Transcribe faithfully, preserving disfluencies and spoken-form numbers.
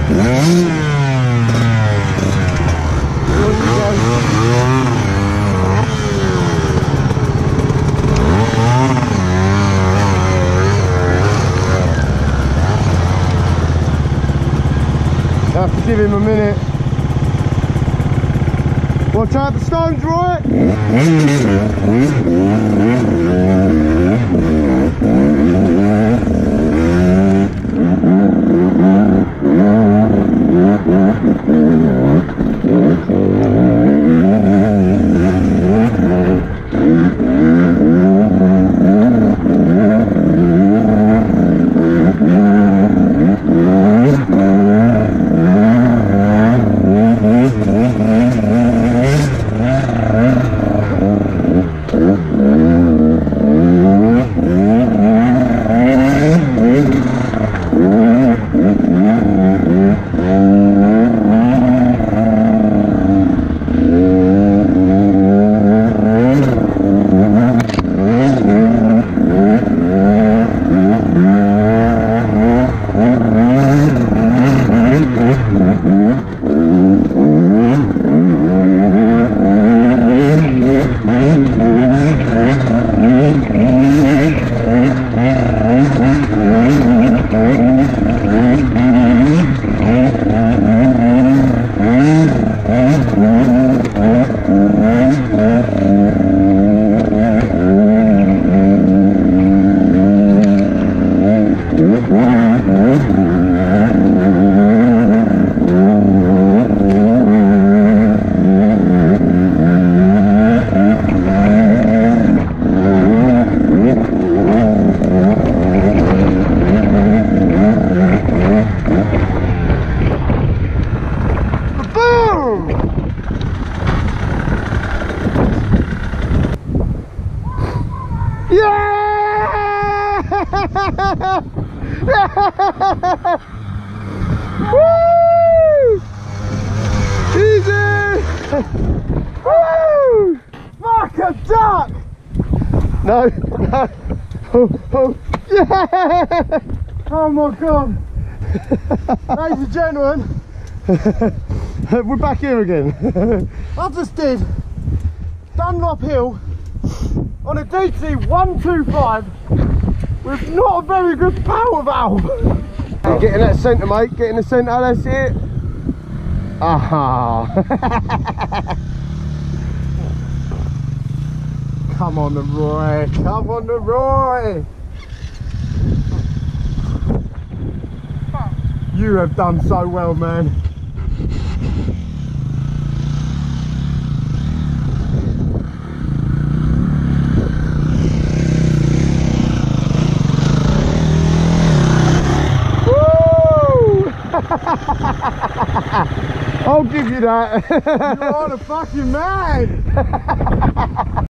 I have to give him a minute. Watch out the stones, right? Woo! Easy! Woo! Fuck a duck! No, no. Oh, oh. Yeah! Oh my god! Ladies and gentlemen, we're back here again. I just did Dunlop Hill on a D T one twenty-five with not a very good power valve. Get in that centre, mate, get in the centre, that's it. Aha! Come on the Roy, come on the Roy! You have done so well, man. I'll give you that. You're on a fucking man.